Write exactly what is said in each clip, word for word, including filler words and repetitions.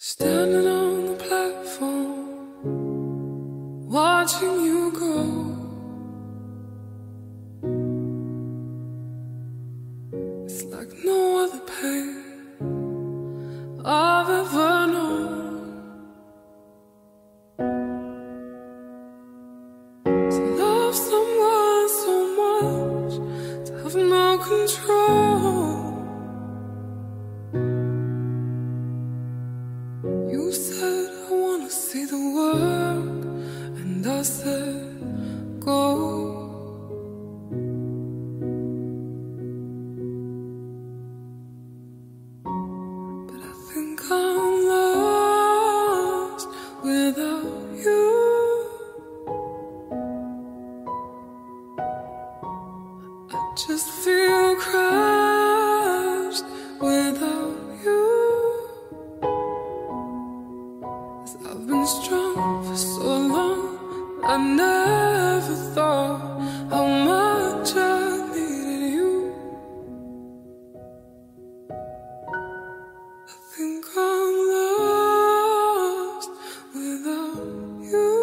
Standing on the platform, watching you go. It's like no other pain I've ever known. To love someone so much, to have no control. You said I wanna see the world, and I said go. But I think I'm lost without you. I just feel crushed without you. I've been strong for so long, I never thought how much I needed you. I think I'm lost without you.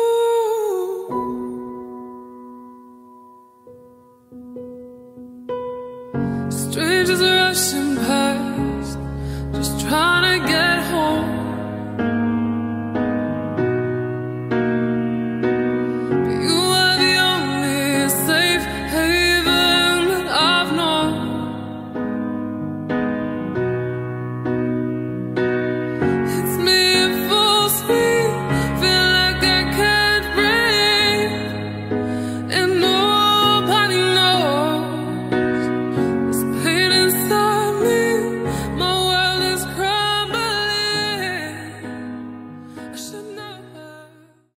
Strangers rushing past, just trying to get home. Should know.